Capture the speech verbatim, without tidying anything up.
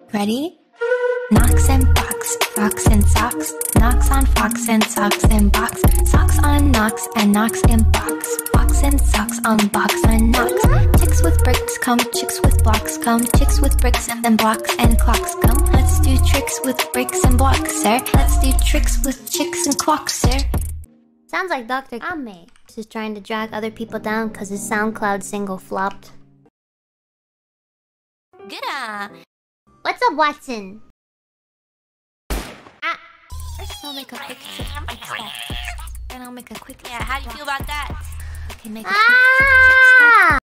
Ready? Knocks and box, box and socks. Knocks on fox and socks and box. Socks on knocks and knocks and box. Box and socks on box and knocks. Chicks with bricks come, chicks with blocks come. Chicks with bricks and then blocks and clocks come. Let's do tricks with bricks and blocks, sir. Let's do tricks with chicks and clocks, sir. Sounds like Doctor Ame. Just trying to drag other people down because his SoundCloud single flopped. Good-a. What's up, Watson? Ah. First I'll make a quick trick like that. Then I'll make a quick Yeah, how do you feel about that? I can make a Ah!